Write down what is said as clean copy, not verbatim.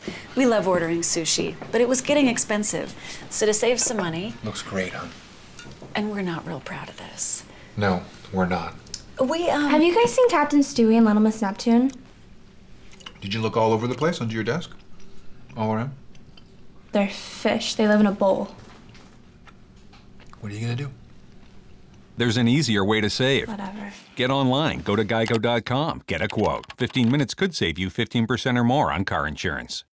We love ordering sushi, but it was getting expensive. So to save some money... Looks great, hon. And we're not real proud of this. No, we're not. Have you guys seen Captain Stewie and Little Miss Neptune? Did you look all over the place under your desk? All around? They're fish. They live in a bowl. What are you gonna do? There's an easier way to save. Whatever. Get online. Go to geico.com. Get a quote. 15 minutes could save you 15% or more on car insurance.